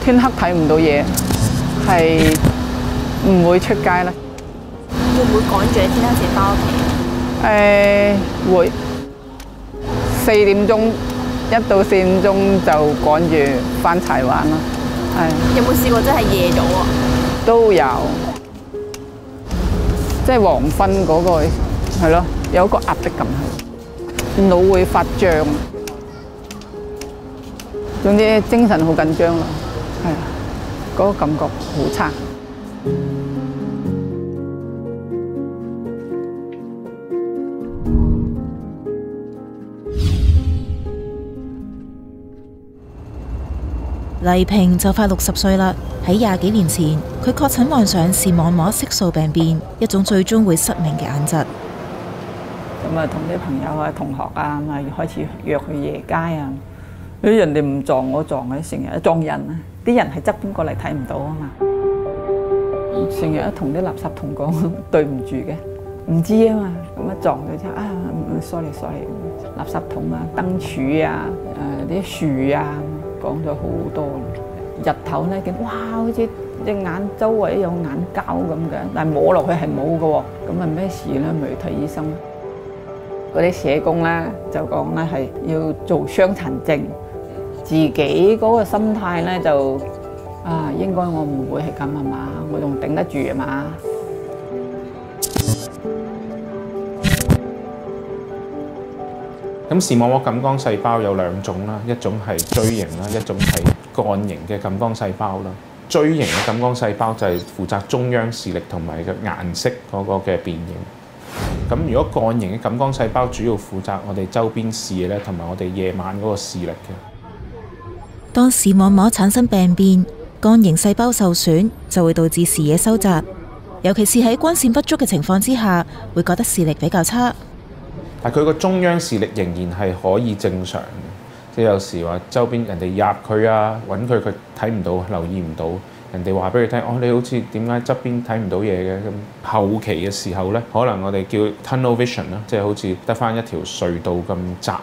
天黑睇唔到嘢，係唔會出街啦。 會唔會趕住喺天黑前翻屋企？ 會4點鐘1到4點鐘就趕住翻柴灣啦。係。 有冇試過真係夜咗啊？ 都有，即係黃昏嗰個係咯，有一個壓迫感喺，腦會發脹，總之精神好緊張咯，係啊，嗰個感覺好差。 黎萍就快60歲啦。喺20幾年前，佢確診患上視網膜色素病變，一種最終會失明嘅眼疾。 咁啊，同啲朋友啊、同學啊，咁啊開始約去夜街啊。人哋唔撞我撞嘅，成日撞人啊！啲人係側邊過嚟睇唔到啊嘛。成日同啲垃圾桶講對唔住嘅，唔知啊嘛。咁啊撞到之後啊，sorry， 垃圾桶啊、燈柱啊、啲樹啊。講咗好多，日頭咧見哇，好似隻眼周圍有眼膠咁嘅，但係摸落去係冇嘅喎。咁啊咩事咧？咪去睇醫生。嗰啲社工咧就講咧係要做傷殘證，自己嗰個心態咧就應該我唔會係咁啊嘛，我仲頂得住啊嘛。 咁視網膜感光細胞有2種啦，一種係錐形啦，一種係桿形嘅感光細胞啦。錐形嘅感光細胞就係負責中央視力同埋嘅顏色嗰個嘅變形。咁如果桿形嘅感光細胞主要負責我哋周邊視野咧，同埋我哋夜晚嗰個視力嘅。 當視網膜產生病變，桿形細胞受損，就會導致視野收窄，尤其是喺光線不足嘅情況之下，會覺得視力比較差。 但佢個中央視力仍然係可以正常嘅，即係有時話周邊人哋入佢啊，揾佢睇唔到，留意唔到，人哋話俾佢聽，你好似點解側邊睇唔到嘢嘅？咁後期嘅時候呢，可能我哋叫 tunnel vision 啦，即係好似得返一條隧道咁窄。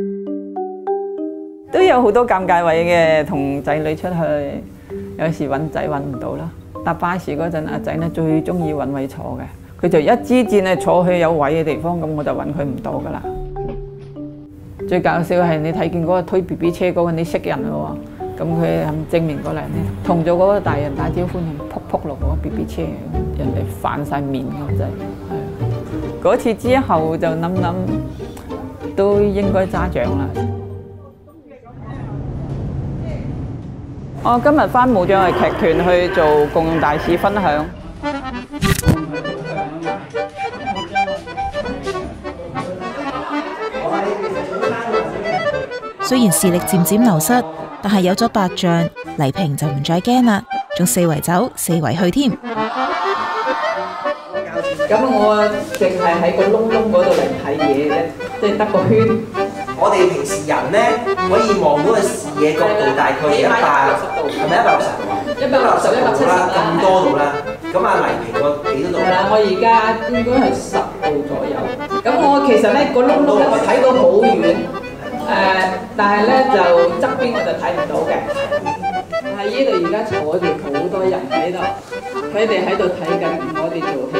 都有好多尷尬位嘅，同仔女出去，有時揾仔揾唔到啦。搭巴士嗰陣，阿仔呢最中意揾位坐嘅。佢就一支箭係坐去有位嘅地方，咁我就揾佢唔到噶啦。最搞笑係你睇見嗰個推 BB 車嗰個，你識人咯喎，咁佢證明過嚟，同咗嗰個大人打招呼，撲撲落嗰個 BB 車，人哋反晒面咁滯。係嗰次之後就諗都應該揸獎啦。我今日返武將藝劇團去做共用大使分享。 雖然視力漸漸流失，但係有咗白象，黎萍就唔再驚啦，仲四圍走，四圍去添。 咁我淨係喺個窿窿嗰度嚟睇嘢啫，即係得個圈。 我哋平時人咧可以望到嘅視野角度大概係160度，係咪160度啦？咁多度啦。咁黎萍個幾多度？ 係啦，我而家應該係10度左右。咁我其實咧個窿窿咧，我睇到好遠。但係咧就側邊我就睇唔到嘅。喺呢度而家坐住好多人喺度，佢哋喺度睇緊我哋做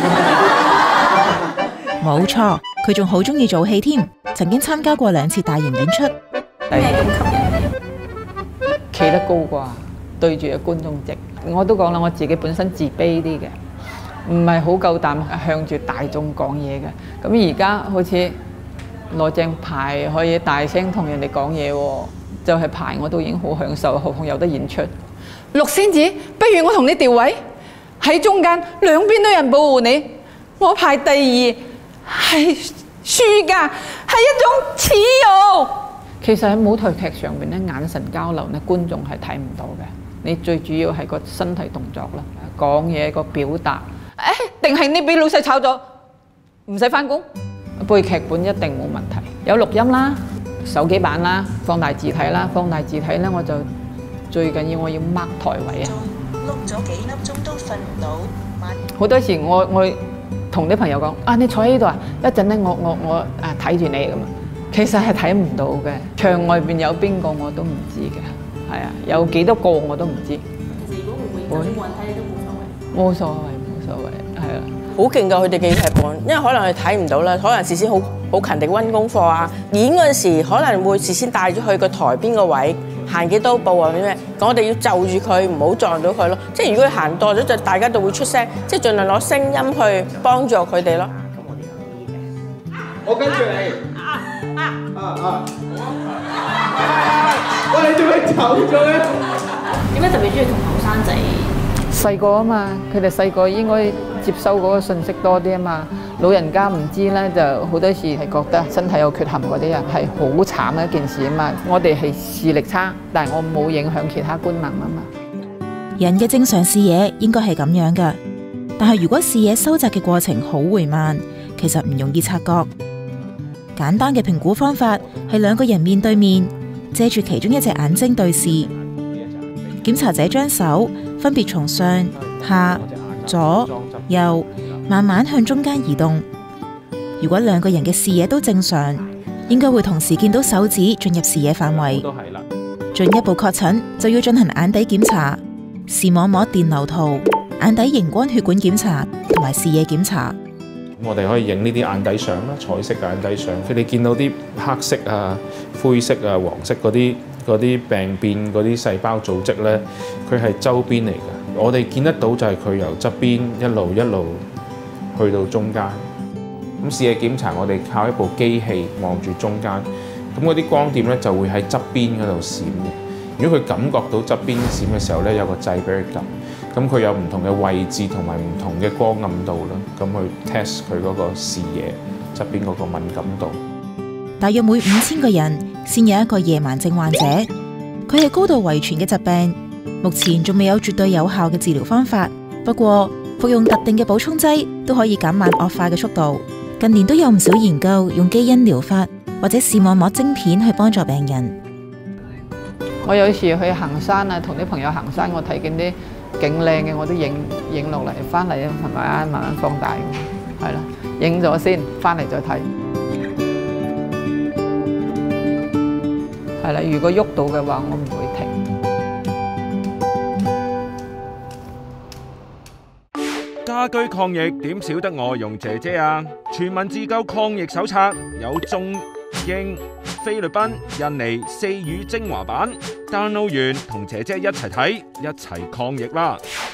戲。 冇錯，佢仲好中意做戲添，曾經參加過2次大型演出。 咩咁吸引你？ 企得高啩，對住個觀眾席。我都講啦，我自己本身自卑啲嘅，唔係好夠膽向住大眾講嘢嘅。咁而家好似攞正牌可以大聲同人哋講嘢喎，就係牌我都已經好享受，何況有得演出。陸仙子，不如我同你調位喺中間，兩邊都有人保護你。我排第2係輸㗎，係一種恥辱。其實喺舞台劇上面咧，眼神交流咧，觀眾係睇唔到嘅。你最主要係個身體動作啦，講嘢個表達。定係你俾老細炒咗，唔使返工？背劇本一定冇問題，有錄音啦、手機版啦、放大字體啦。放大字體咧，我就最緊要我要 mark 台位啊。 碌咗幾粒鐘都瞓唔到。 好多時我同啲朋友講你坐喺呢度啊，一陣咧我睇住你咁啊。其實係睇唔到嘅，場外邊有邊個我都唔知嘅。 係啊，有幾多個我都唔知。 其實如果會冇人睇你都冇所謂。 冇所謂，冇所謂，係啊。 好勁㗎！佢哋記劇本，因為可能佢睇唔到啦，可能事先好勤力溫功課啊。演嗰陣時可能會事先帶咗去個台邊個位，行幾多步啊咩？我哋要就住佢，唔好撞到佢咯。即係如果佢行多咗，就大家都會出聲，即係盡量攞聲音去幫助佢哋咯。 我跟住你。喂，你做咩走咗咧？ 點解特別中意同後生仔？ 細個啊嘛，佢哋細個應該接收嗰個信息多啲啊嘛。老人家唔知咧，就好多時係覺得身體有缺陷嗰啲人係好慘嘅一件事啊嘛。我哋係視力差，但係我冇影響其他功能啊嘛。 人嘅正常視野應該係咁樣㗎，但係如果視野收窄嘅過程好緩慢，其實唔容易察覺。簡單嘅評估方法係兩個人面對面，借住其中一隻眼睛對視，檢查者將手分別從上、下、左、右慢慢向中間移動。如果兩個人嘅視野都正常，應該會同時見到手指進入視野範圍。進一步確診就要進行眼底檢查、視網膜電流圖、眼底熒光血管檢查同埋視野檢查。 我哋可以影呢啲眼底相啦，彩色嘅眼底相。佢哋見到啲黑色啊、灰色啊、黃色嗰啲病變嗰啲細胞組織咧，佢係周邊嚟嘅。我哋見得到就係佢由側邊一路去到中間。咁視野檢查我哋靠一部機器望住中間，咁嗰啲光點咧就會喺側邊嗰度閃嘅。如果佢感覺到側邊閃嘅時候咧，有個掣俾佢撳。咁佢有唔同嘅位置同埋唔同嘅光暗度啦，咁去 test 佢嗰個視野側邊嗰個敏感度。 大約每5000個人先有一個夜盲症患者，佢係高度遺傳嘅疾病，目前仲未有絕對有效嘅治療方法。不過服用特定嘅補充劑都可以減慢惡化嘅速度。近年都有唔少研究用基因療法或者視網膜晶片去幫助病人。 我有時去行山啊，同啲朋友行山，我睇見啲勁靚嘅，我都影落嚟，翻嚟慢慢放大，係啦，影咗先，翻嚟再睇。係啦，如果喐到嘅話，我唔會停。 家居抗疫點少得外傭姐姐啊！全民自救抗疫手冊有中英、菲律賓、印尼4語精華版，download完同姐姐一齊睇，一齊抗疫啦！